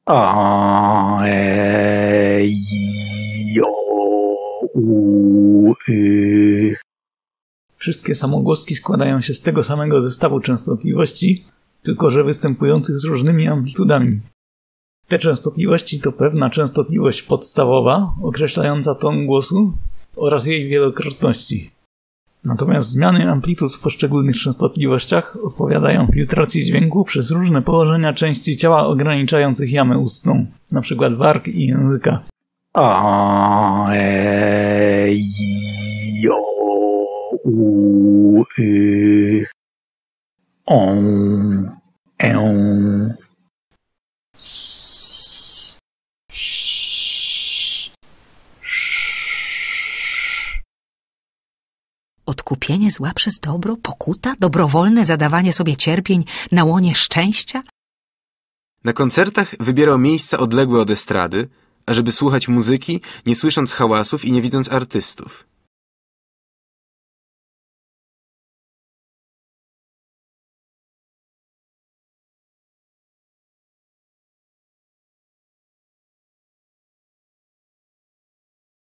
A, e, I, o, u, y. Wszystkie samogłoski składają się z tego samego zestawu częstotliwości, tylko że występujących z różnymi amplitudami. Te częstotliwości to pewna częstotliwość podstawowa, określająca ton głosu oraz jej wielokrotności. Natomiast zmiany amplitud w poszczególnych częstotliwościach odpowiadają filtracji dźwięku przez różne położenia części ciała ograniczających jamę ustną, np. warg i języka. A, e, I, o, u, y. On, Odkupienie zła przez dobro, pokuta, dobrowolne zadawanie sobie cierpień na łonie szczęścia? Na koncertach wybierał miejsca odległe od estrady, ażeby słuchać muzyki, nie słysząc hałasów i nie widząc artystów.